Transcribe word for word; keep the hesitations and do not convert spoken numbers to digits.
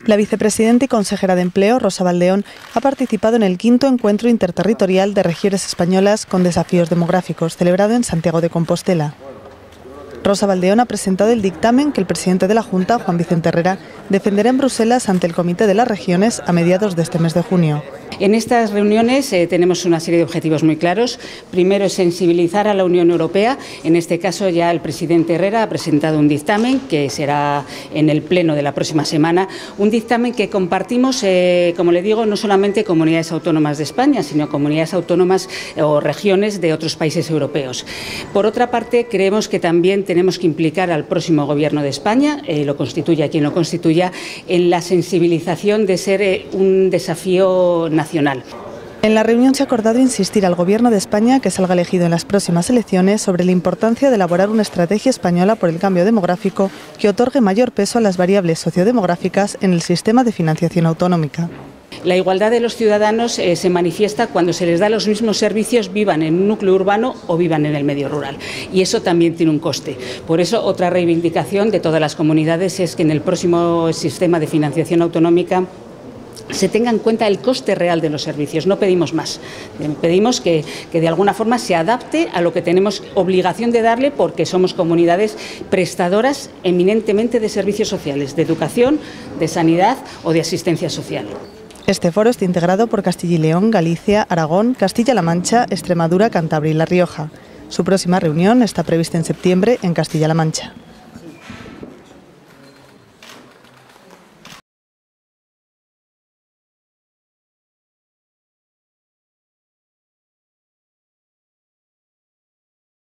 La vicepresidenta y consejera de Empleo, Rosa Baldeón, ha participado en el quinto encuentro interterritorial de regiones españolas con desafíos demográficos, celebrado en Santiago de Compostela. Rosa Baldeón ha presentado el dictamen que el presidente de la Junta, Juan Vicente Herrera, defenderá en Bruselas ante el Comité de las Regiones a mediados de este mes de junio. En estas reuniones eh, tenemos una serie de objetivos muy claros. Primero es sensibilizar a la Unión Europea. En este caso ya el presidente Herrera ha presentado un dictamen que será en el pleno de la próxima semana. Un dictamen que compartimos, eh, como le digo, no solamente comunidades autónomas de España, sino comunidades autónomas o regiones de otros países europeos. Por otra parte, creemos que también tenemos que implicar al próximo Gobierno de España, eh, lo constituya quien lo constituya, en la sensibilización de ser eh, un desafío nacional. En la reunión se ha acordado insistir al Gobierno de España, que salga elegido en las próximas elecciones, sobre la importancia de elaborar una estrategia española por el cambio demográfico que otorgue mayor peso a las variables sociodemográficas en el sistema de financiación autonómica. La igualdad de los ciudadanos eh, se manifiesta cuando se les da los mismos servicios, vivan en un núcleo urbano o vivan en el medio rural. Y eso también tiene un coste. Por eso, otra reivindicación de todas las comunidades es que en el próximo sistema de financiación autonómica se tenga en cuenta el coste real de los servicios. No pedimos más, pedimos que, que de alguna forma se adapte a lo que tenemos obligación de darle, porque somos comunidades prestadoras eminentemente de servicios sociales, de educación, de sanidad o de asistencia social. Este foro está integrado por Castilla y León, Galicia, Aragón, Castilla-La Mancha, Extremadura, Cantabria y La Rioja. Su próxima reunión está prevista en septiembre en Castilla-La Mancha.